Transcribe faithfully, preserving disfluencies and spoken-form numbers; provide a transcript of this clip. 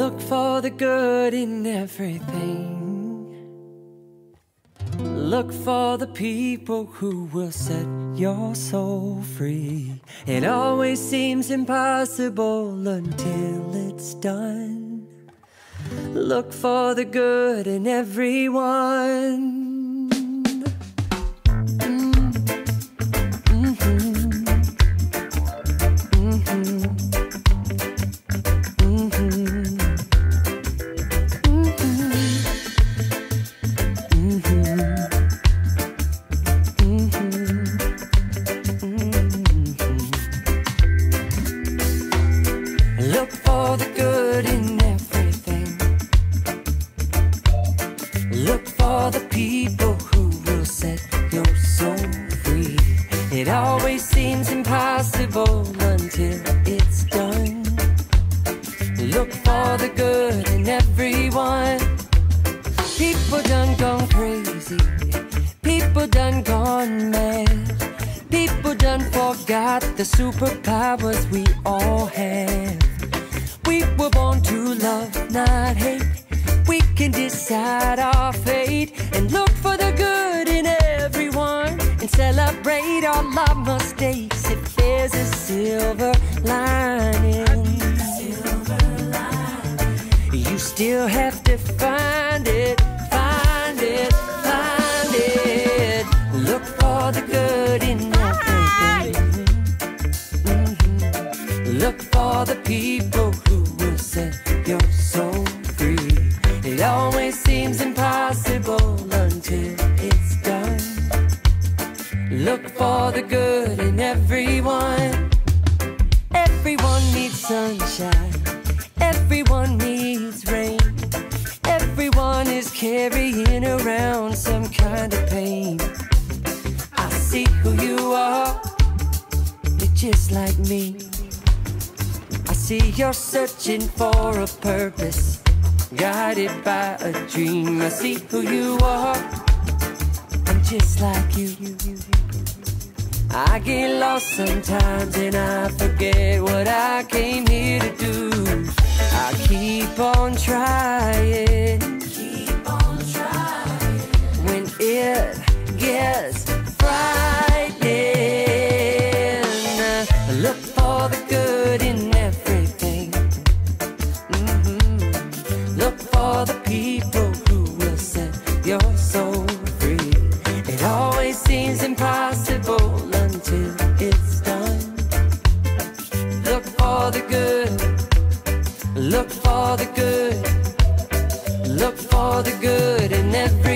Look for the good in everything. Look for the people who will set your soul free. It always seems impossible until it's done. Look for the good in everyone. Look for the good in everything. Look for the people who will set your soul free. It always seems impossible until it's done. Look for the good in everyone. People done gone crazy. People done gone mad. People done forgot the superpowers we all have. We were born to love, not hate. We can decide our fate and look for the good in everyone and celebrate all our mistakes if there's a silver lining. You still have to find it, find it, find it. Look for the good in everything. Mm-hmm. Look for the people who will set your soul free. It always seems impossible until it's done. Look for the good in everyone. Everyone needs sunshine. Everyone needs rain. Everyone is carrying around some kind of pain. I see who you are. You're just like me. I see you're searching for a purpose, guided by a dream. I see who you are. I'm just like you. I get lost sometimes and I forget what I came here to do. I keep on trying, keep on trying. When it gets frightening, look for the good in everything. Mm-hmm. Look for the people who will set your soul free. It always seems impossible until it's done. Look for the good. Look for the good. Look for the good in everything.